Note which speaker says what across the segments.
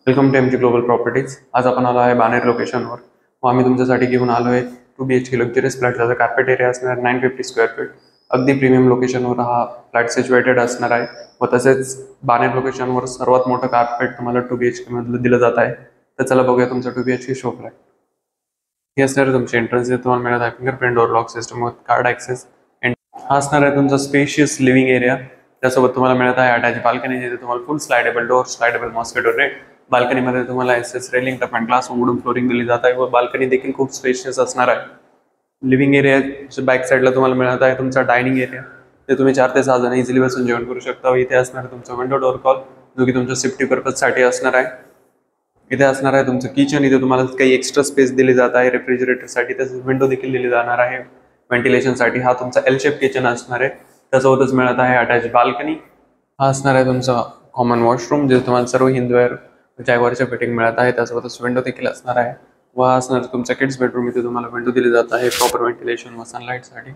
Speaker 1: Welcome to MG global properties. आज आपण आलो आहे बाणेर लोकेशनवर व आम्ही तुमच्यासाठी घेऊन आलो आहे 2 BHK लक्झरियस फ्लॅट. त्याचा कार्पेट एरिया असणार 950 स्क्वेअर फीट. अगदी प्रीमियम लोकेशनवर हा फ्लॅट सिच्युएटेड असणार आहे व तसेच बाणेर लोकेशनवर सर्वात मोठं कार्पेट तुम्हाला 2 BHK मधलं दिलं जात आहे. तर चला बघूया तुमचा 2 BHK शो फ्लॅट. हे असणार आहे तुमचे एंट्रन्स. तुम्हाला मिळत आहे फिंगरप्रिंट डोर लॉक सिस्टम व कार्ड ॲक्सेस. हा असणार आहे तुमचा स्पेशियस लिव्हिंग एरिया. त्यासोबत तुम्हाला मिळत आहे अटॅच बाल्कनी, जिथे तुम्हाला full slidable door, slidable mosquito net. बाल्कनीमध्ये तुम्हाला SS railing, toughened glass, wooden flooring दिली जात आहे व बाल्कनी देखील खूप स्पेशियस असणार आहे. लिव्हिंग एरियाच्या बॅक साईडला तुम्हाला मिळत आहे तुमचा डायनिंग एरिया. ते तुम्ही 4 ते 6 जण इझिली बसून जेवण करू शकता व इथे असणार तुमचा विंडो डोर कॉल, जो की तुमच्या सेफ्टी पर्पजसाठी असणार आहे. इथे असणार आहे तुमचं किचन. इथे तुम्हाला काही एक्स्ट्रा स्पेस दिली जात आहे रेफ्रिजरेटरसाठी. तसेच विंडो देखील दिली जाणार आहे व्हेंटिलेशनसाठी. हा तुमचा एल शेप किचन असणार आहे. त्यासोबतच मिळत आहे अटॅच बाल्कनी. हा असणार आहे तुमचा कॉमन वॉशरूम, जे तुम्हाला सर्व हिंदवेअर जॅगवारच्या फिटिंग मिळत आहे. त्यासोबतच विंडो देखील असणार आहे. व हा असणार तुमचा किड्स बेडरूम. इथे तुम्हाला विंडो दिली जात आहे प्रॉपर व्हेंटिलेशन व सनलाईटसाठी.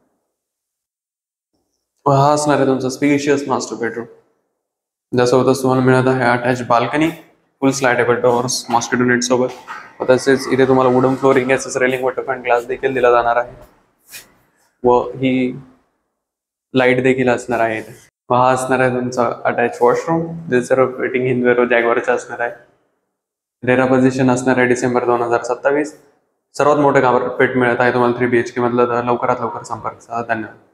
Speaker 1: व हा असणार आहे तुमचा स्पेशियस मास्टर बेडरूम. त्यासोबतच तुम्हाला मिळत आहे attach balcony, full slidable doors, mosquito net सोबत. व तसेच इथे तुम्हाला वुडन फ्लोरिंग, एसएस रेलिंग व टफ अँड ग्लास देखील दिला जाणार आहे व ही लाईट देखील असणार आहे. व हा असणार आहे तुमचा अटॅच वॉशरूम, जे सर्व फिटिंग हिंदवेअर व जॅगवारचं असणार आहे. रेरा पोझिशन असणार आहे डिसेंबर 2027. सर्वात मोठं कार्पेट मिळत आहे तुम्हाला 3 BHK मधलं. तर लवकरात लवकर संपर्क साधा. धन्यवाद.